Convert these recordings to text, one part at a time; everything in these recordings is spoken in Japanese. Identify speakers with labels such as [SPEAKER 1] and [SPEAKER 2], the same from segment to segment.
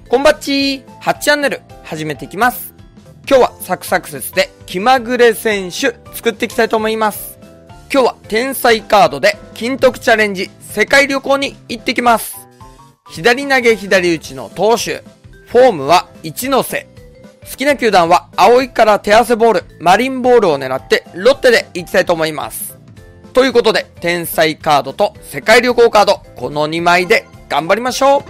[SPEAKER 1] こんばっちー、8チャンネル始めていきます。今日はサクサクセスで気まぐれ選手作っていきたいと思います。今日は天才カードで金徳チャレンジ世界旅行に行ってきます。左投げ左打ちの投手、フォームは一ノ瀬。好きな球団は青いから手汗ボール、マリンボールを狙ってロッテで行きたいと思います。ということで天才カードと世界旅行カード、この2枚で頑張りましょう。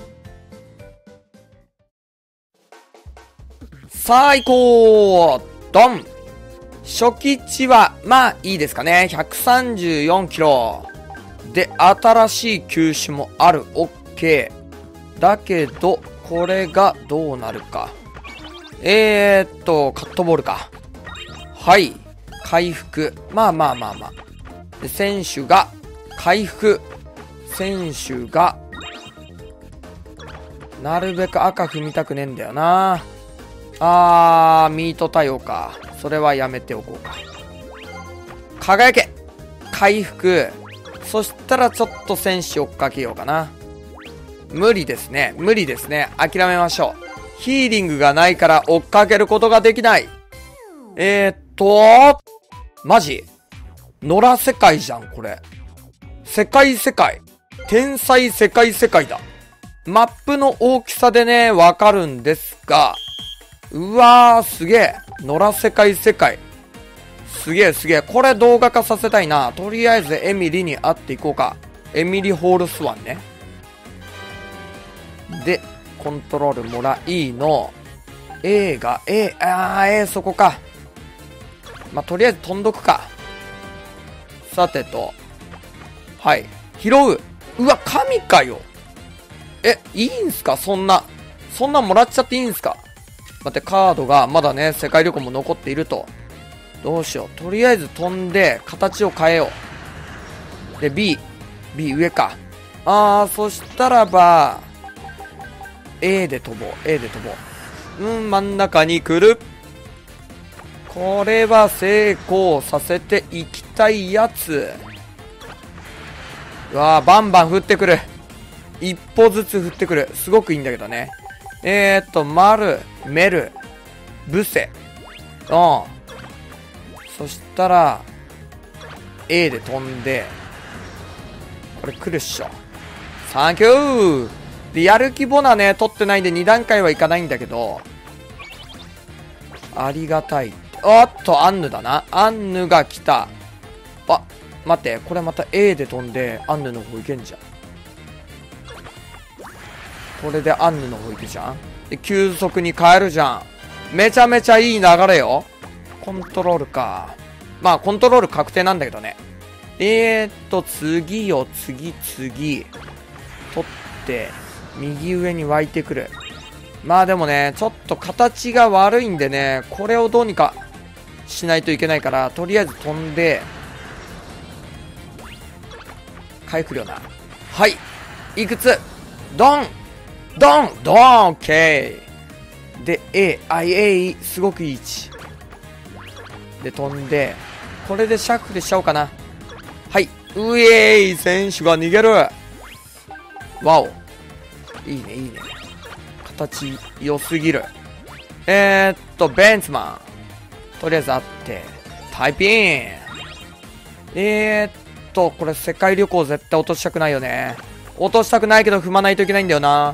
[SPEAKER 1] さあ行こう。ドン。初期値はまあいいですかね。134キロで新しい球種もある。 OK だけどこれがどうなるか。カットボールか。はい、回復。まあで選手が回復。選手がなるべく赤踏みたくねえんだよな。ミート対応か。それはやめておこうか。輝け回復。そしたらちょっと選手追っかけようかな。無理ですね。諦めましょう。ヒーリングがないから追っかけることができない。マジ野良世界じゃん、これ。世界。天才世界だ。マップの大きさでね、わかるんですが、うわー、すげえ。野良世界。すげえ。これ動画化させたいな。とりあえずエミリに会っていこうか。エミリホールスワンね。で、コントロールもらいの。A が、そこか。とりあえず飛んどくか。さてと。はい。拾う。うわ、神かよ。いいんすかそんなもらっちゃっていいんすか。待って、カードがまだね、世界旅行も残っていると。どうしよう。とりあえず飛んで、形を変えよう。で、B 上か。そしたらば、A で飛ぼう。真ん中に来る。これは成功させていきたいやつ。うわー、バンバン降ってくる。一歩ずつ降ってくる。すごくいいんだけどね。丸、メル、ブセ。そしたら、A で飛んで、これ来るっしょ。サンキュー。で、やる気ボナね、取ってないんで2段階はいかないんだけど、ありがたい。アンヌだな。アンヌが来た。待って、これまた A で飛んで、アンヌの方行けんじゃん。これでアンヌの方行くじゃん。で、急速に変えるじゃん。めちゃめちゃいい流れよ。コントロールか。コントロール確定なんだけどね。次。取って、右上に湧いてくる。でもね、ちょっと形が悪いんでね、これをどうにかしないといけないから、とりあえず飛んで、回復量な。はい。いくつドンオッケー。で、A、すごくいい位置。で、飛んで、これでシャッフルしちゃおうかな。はい。選手が逃げる。わお。いいね。形良すぎる。ベンツマン。とりあえずあって、タイピン。これ世界旅行絶対落としたくないよね。落としたくないけど踏まないといけないんだよな。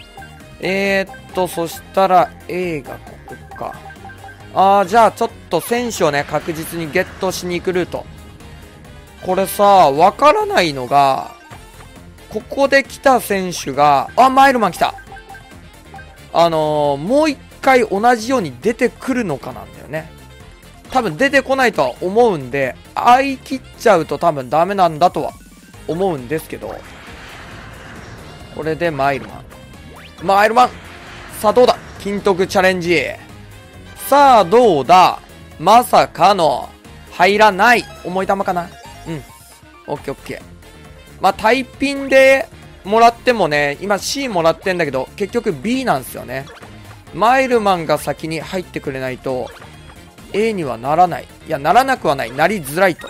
[SPEAKER 1] そしたら A がここか。じゃあちょっと選手をね、確実にゲットしに行くルート。これさ、わからないのが、ここで来た選手が、マイルマン来た。もう一回同じように出てくるのかなんだよね。多分出てこないとは思うんで、会い切っちゃうと多分ダメなんだとは思うんですけど、これでマイルマン。さあどうだ。金徳チャレンジ。さあどうだ。まさかの入らない。重い球かな。オッケー。タイピンでもらってもね、今 C もらってんだけど、結局 B なんですよね。マイルマンが先に入ってくれないと A にはならない。いや、ならなくはない。なりづらいと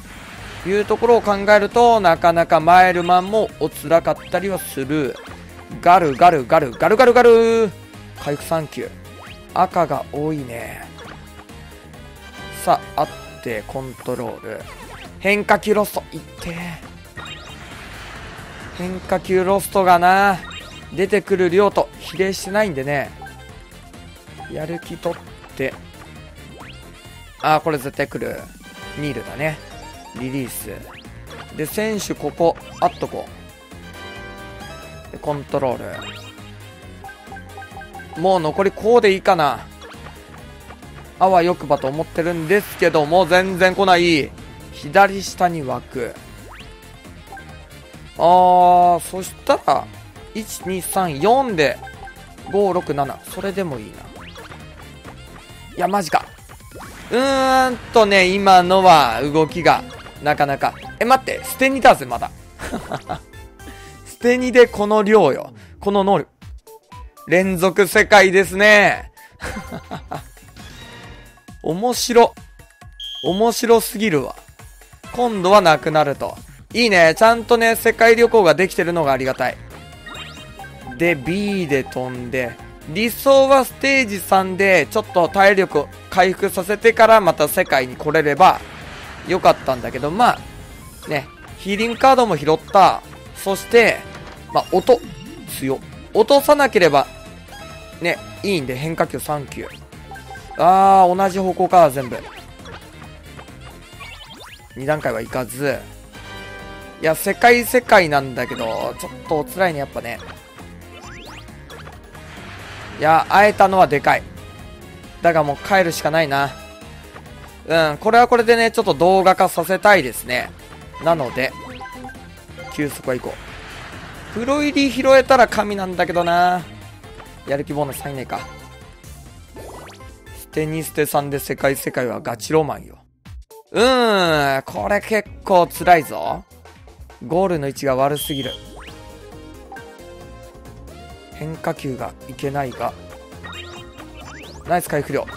[SPEAKER 1] いうところを考えると、なかなかマイルマンもお辛かったりはする。 ガルガルガルガルガルガル。回復3球。赤が多いね。さあ、あってコントロール。変化球ロストいって。変化球ロストがな、出てくる量と比例してないんでね、やる気取って、ああ、これ絶対来る。ミールだね。リリースで、選手ここあっとこうで、コントロール。もう残りこうでいいかな。あわよくばと思ってるんですけども、全然来ない。左下に湧く。そしたら1234で567、それでもいいな。いやマジか。今のは動きがなかなか。待って、捨て2だぜまだ。捨て2でこの量よ、この能力。連続世界ですね。面白すぎるわ。今度はなくなるといいね。ちゃんとね、世界旅行ができてるのがありがたい。で B で飛んで、理想はステージ3でちょっと体力を回復させてからまた世界に来れればよかったんだけど、まあね、ヒーリングカードも拾った。そして音強落とさなければね、いいんで変化球3球。同じ方向か全部。2段階はいかず。いや、世界なんだけど、ちょっとお辛いね、やっぱね。いや、会えたのはでかい。だがもう帰るしかないな。これはこれでね、ちょっと動画化させたいですね。なので、急速は行こう。プロ入り拾えたら神なんだけどな。やる気ボーナス入んねえか。捨て2捨て3で世界はガチロマンよ。これ結構辛いぞ。ゴールの位置が悪すぎる。変化球がいけないが、ナイス回復量。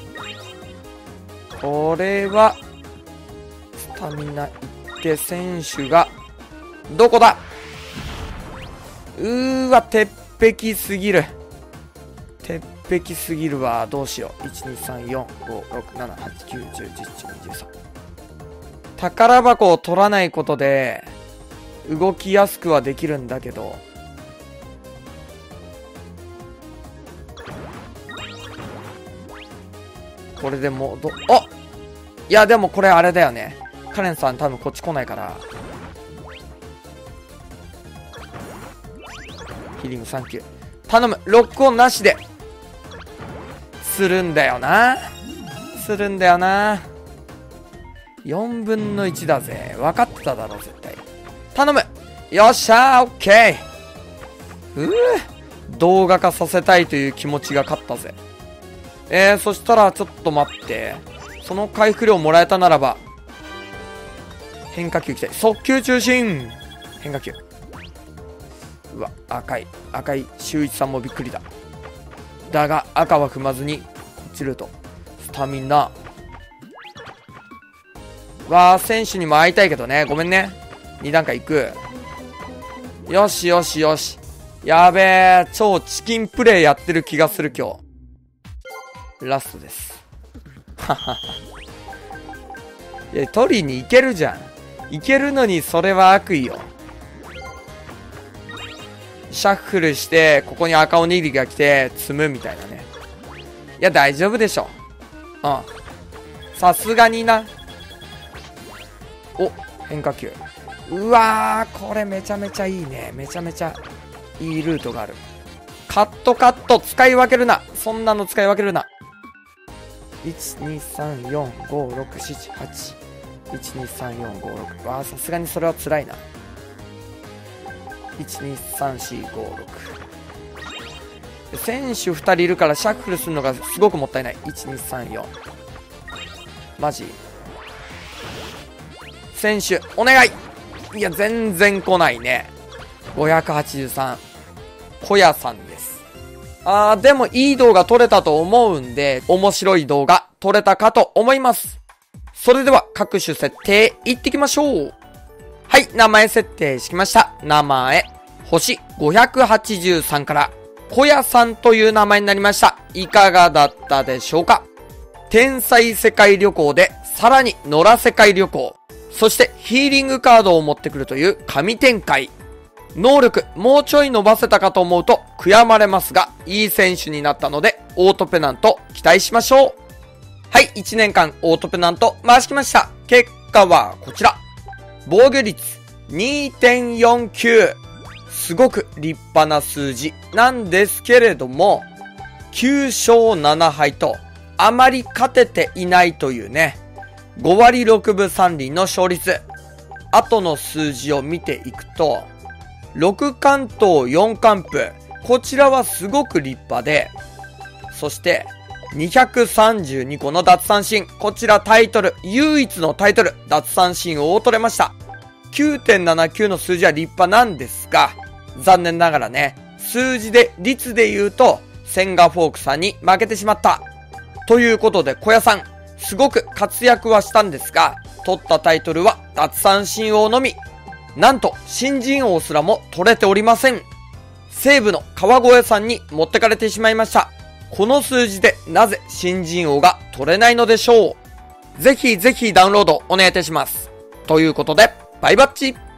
[SPEAKER 1] これはスタミナいって選手がどこだ。鉄壁すぎる。鉄壁すぎるわ。どうしよう。12345678910111213。宝箱を取らないことで動きやすくはできるんだけど、これでもういやでもこれあれだよね。カレンさん多分こっち来ないから、ヒーリング3球頼む。ロックオンなしでするんだよな。4分の1だぜ。分かってただろ絶対。頼む。よっしゃー、オッケー。動画化させたいという気持ちが勝ったぜ。そしたらちょっと待って、その回復量もらえたならば変化球いきたい。速球中心。変化球。うわ、赤い周一さんもびっくりだ。だが赤は踏まずにこっちルート。スタミナ選手にも会いたいけどね。ごめんね。2段階いく。よし。やべえ、超チキンプレイやってる気がする今日。ラストです。いや、取りに行けるじゃん。行けるのにそれは悪意よ。シャッフルしてここに赤おにぎりが来て積むみたいなね。いや大丈夫でしょ。さすがにな。変化球。うわー、これめちゃめちゃいいね。めちゃめちゃいいルートがある。カット使い分けるな。そんなの使い分けるな。1234567812345 6。さすがにそれは辛いな。12345 6。選手2人いるからシャッフルするのがすごくもったいない。1234。マジ選手お願い。いや全然来ないね。583。小屋さんです。でもいい動画撮れたと思うんで、面白い動画撮れたかと思います。それでは各種設定いってきましょう。はい、名前設定しきました。名前星583から小屋さんという名前になりました。いかがだったでしょうか？天才世界旅行でさらに野良世界旅行、そしてヒーリングカードを持ってくるという神展開。能力もうちょい伸ばせたかと思うと悔やまれますが、いい選手になったのでオートペナント期待しましょう。はい、1年間オートペナント回してきました。結果はこちら。防御率 2.49。すごく立派な数字なんですけれども、9勝7敗とあまり勝てていないというね、5割6分3厘の勝率。後の数字を見ていくと、6完投4完封。こちらはすごく立派で、そして232個の奪三振。こちらタイトル、唯一のタイトル、奪三振を取れました。9.79 の数字は立派なんですが、残念ながらね、数字で率で言うと千賀フォークさんに負けてしまった。ということで小屋さん、すごく活躍はしたんですが、取ったタイトルは奪三振王のみ。なんと新人王すらも取れておりません。西武の川越さんに持ってかれてしまいました。この数字でなぜ新人王が取れないのでしょう。ぜひぜひダウンロードお願いいたします。ということで、バイバッチ。